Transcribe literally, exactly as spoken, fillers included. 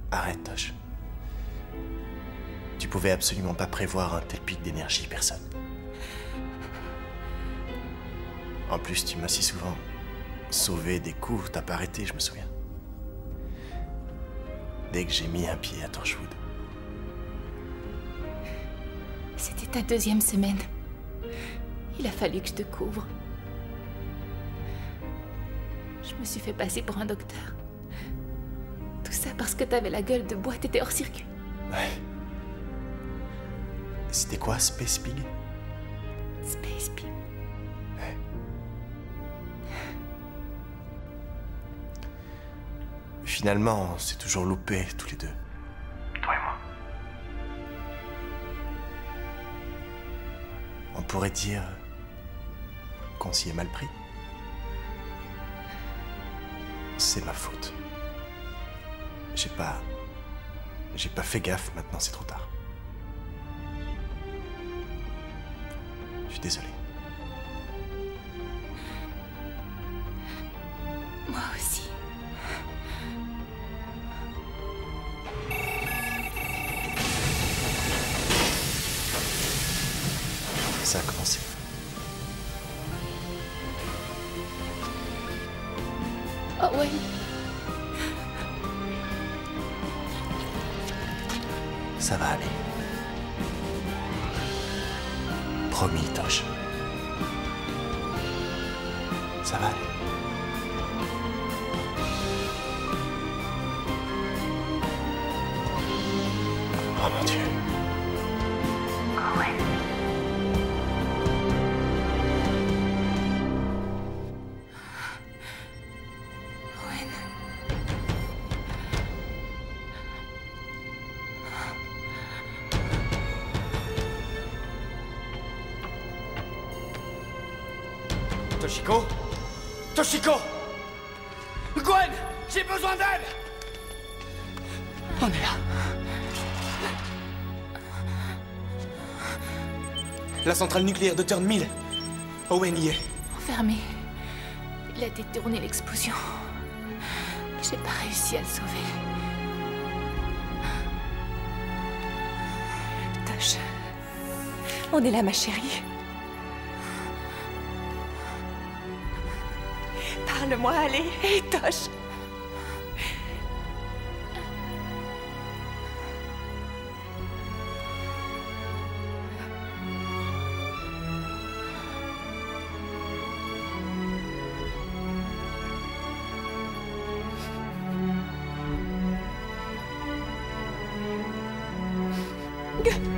Arrête, Tosh. Tu pouvais absolument pas prévoir un tel pic d'énergie, personne. En plus, tu m'as si souvent sauvé des coups où t'as pas arrêté, je me souviens. Dès que j'ai mis un pied à Torchwood. C'était ta deuxième semaine. Il a fallu que je te couvre. Je me suis fait passer pour un docteur. Tout ça parce que t'avais la gueule de bois, t'étais hors circuit. Ouais. C'était quoi, Space Pig? Space Pig. Ouais. Finalement, on s'est toujours loupés, tous les deux. Toi et moi. On pourrait dire qu'on s'y est mal pris. C'est ma faute. J'ai pas... J'ai pas fait gaffe, maintenant c'est trop tard. Je suis désolé. Moi aussi. Ça a commencé. Oh ouais. Ça va aller. Promis, Tosh. Ça va aller. Oh mon Dieu. Oh ouais. Owen. Toshiko? Toshiko! Gwen! J'ai besoin d'aide! On est là. La centrale nucléaire de Turn Mill. Owen y est. Enfermé. Il a détourné l'explosion. J'ai pas réussi à le sauver. Tosh. On est là, ma chérie. Parle-moi, allez. Hé, Tosh. G